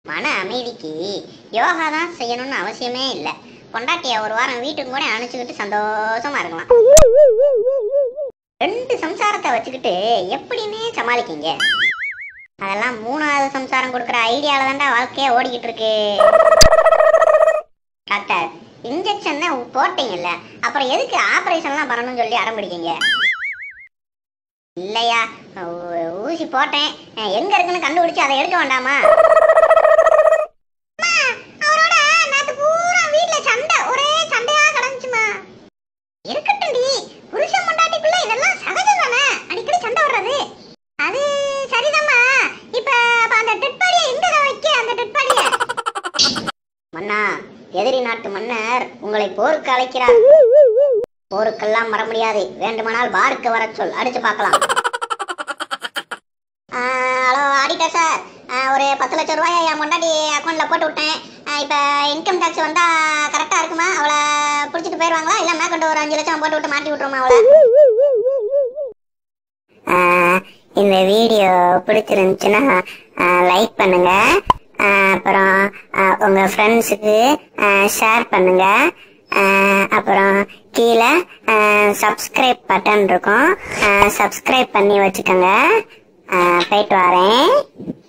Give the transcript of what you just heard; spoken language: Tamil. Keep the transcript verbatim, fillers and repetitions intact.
மன அமைதிக்கு யோகா தான் செய்யணும்னு அவசியமே இல்லை. பொண்டாட்டிய ஒரு வாரம் வீட்டுக்கு கூட அனுப்பிச்சுக்கிட்டு சந்தோஷமா இருக்கலாம். ரெண்டு சம்சாரத்தை வச்சுக்கிட்டு எப்படின்னே சமாளிக்கீங்க? அதெல்லாம் மூணாவது சம்சாரம் கொடுக்குற ஐடியால தான்டா வாழ்க்கையா ஓடிக்கிட்டு இருக்கு. டாக்டர், இன்ஜெக்ஷன் தான் போட்டீங்கல்ல, அப்புறம் எதுக்கு ஆபரேஷன்லாம் பண்ணணும்னு சொல்லி அடம்பிடிக்கீங்க? இல்லையா, ஊசி போட்டேன், எங்க இருக்குன்னு கண்டுபிடிச்சு அதை எடுக்க வேண்டாமா? மன்னா, எதிரி நாட்டு மன்னர் உங்களை போருக்கு அழைக்கிறார். போருக்கெல்லாம் வர முடியாது, வேண்டுமானால் பாருக்கு வர சொல், அடிச்சு பார்க்கலாம். ஹலோ ஆடிட்டர் சார், ஒரு பத்து லட்சம் ரூபாயை என் முன்னாடி அக்கௌண்ட்ல போட்டு விட்டேன். இப்போ இன்கம் டேக்ஸ் வந்தா கரெக்டா இருக்குமா? அவளை பிடிச்சிட்டு போயிடுவாங்களா, இல்லை மேற்கொண்டு ஒரு அஞ்சு லட்சம் போட்டு விட்டு மாட்டி விட்டுருமா அவளை? இந்த வீடியோ பிடிச்சிருந்துச்சுன்னா லைக் பண்ணுங்க, அப்புறம் உங்க ஃப்ரெண்ட்ஸுக்கு ஷேர் பண்ணுங்க, அப்புறம் கீழே சப்ஸ்கிரைப் பட்டன் இருக்கும், சப்ஸ்கிரைப் பண்ணி வச்சுக்கோங்க. போயிட்டு வரேன்.